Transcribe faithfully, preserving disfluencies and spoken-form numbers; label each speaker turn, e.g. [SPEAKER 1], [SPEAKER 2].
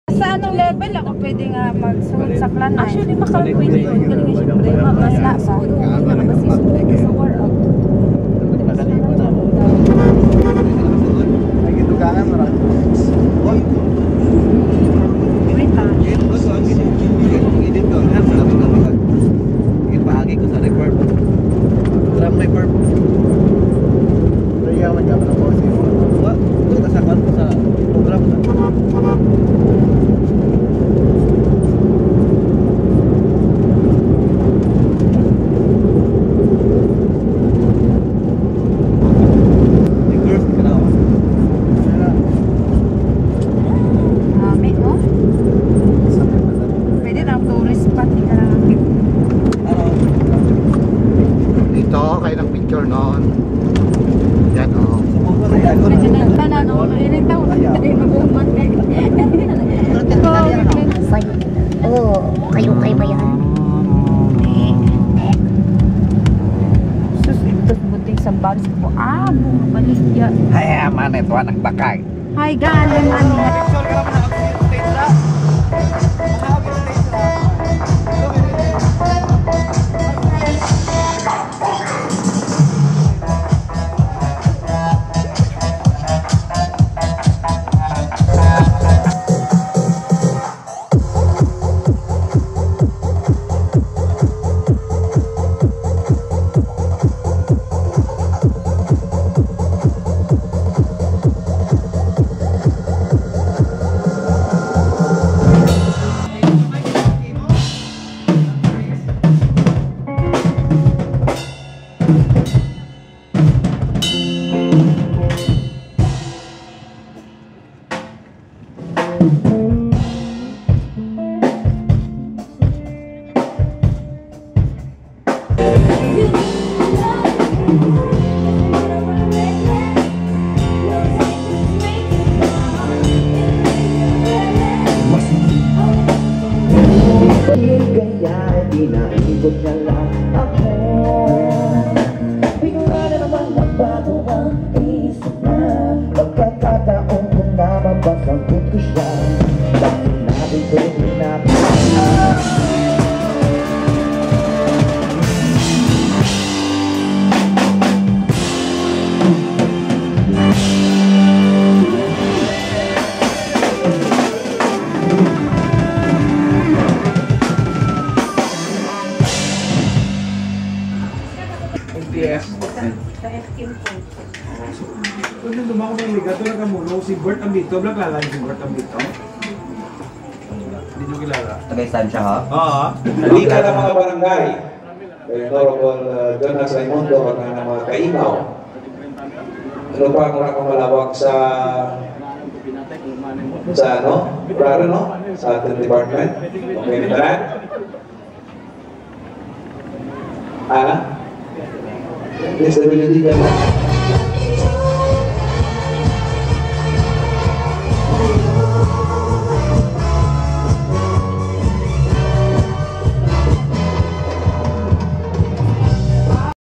[SPEAKER 1] Sa anong level ako pwede nga magsuot sa plan?
[SPEAKER 2] Actually, maka-pwede yun. Galing nga siyempre. Masla sa ulo. Hindi na nabasisod sa workout.
[SPEAKER 3] Nakalibo na. Ay, gito ka nga marami. Oy!
[SPEAKER 2] Wait ha.
[SPEAKER 3] Gito ko sa akin. Gito ko. Ipahagi ko sa report. Ram report. Kaya man jaman ako sa iyo. Wa, kita sa kan sa program na.
[SPEAKER 4] Hai aman itu anak bakal.
[SPEAKER 1] Hai galing ani.
[SPEAKER 5] Kung nung dumako ng ligato na kamulo, si Bert Ambito, black lala si Bert Ambito. Hindi nyo kilala.
[SPEAKER 3] Nag-estansya ha?
[SPEAKER 5] Oo.
[SPEAKER 6] Halika ng mga barangay. Kay Honorable uh, Jonas Raimundo at ng mga kaibaw. Ano pa ang nakamalawak sa sa ano? Para no? Sa ating department. Okay na ba? Ah? Yes, W D ka na.